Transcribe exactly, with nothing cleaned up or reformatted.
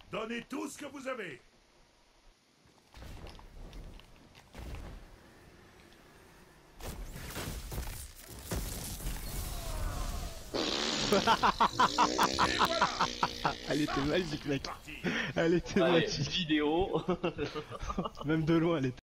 Donnez tout ce que vous avez. Et voilà. Elle était magique, mec. Parti. Elle était Allez, magique. vidéo. Même de loin, elle était